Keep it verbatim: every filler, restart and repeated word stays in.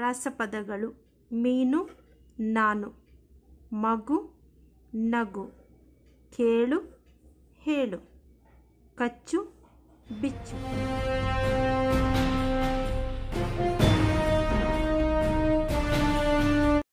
ರಾಸಪದಗಳು: ಮೀನು, ನಾನು, ಮಗು, ನಗು, ಕೇಳು, ಹೇಳು, ಕಚ್ಚು, ಬಿಚ್ಚು.